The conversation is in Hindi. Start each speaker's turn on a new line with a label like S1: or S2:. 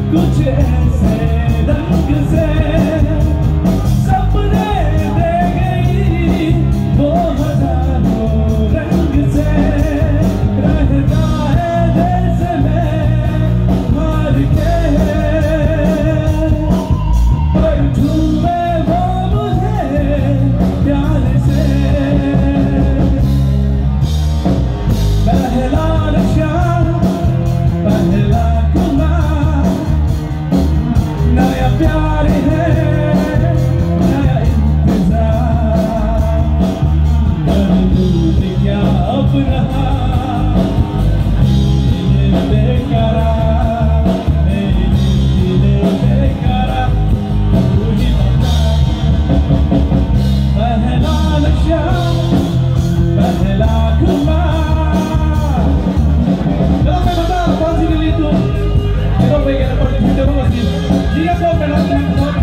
S1: कुछ ऐसे रंग से सपने दे गई वो हजारों रंग से रहता है जैसे मैं हार के पर झूमे वो मुझे प्यार से पहला नशा पहला खुमार नया प्यार है नया इंतजार दर्द क्या अब रहा दिल बेकरार मेरी दिल बेकरार तू ही बता पहला नशा पहला खुमार kalau me mataba fácil itu quiero pegar por el video como así diga todo pero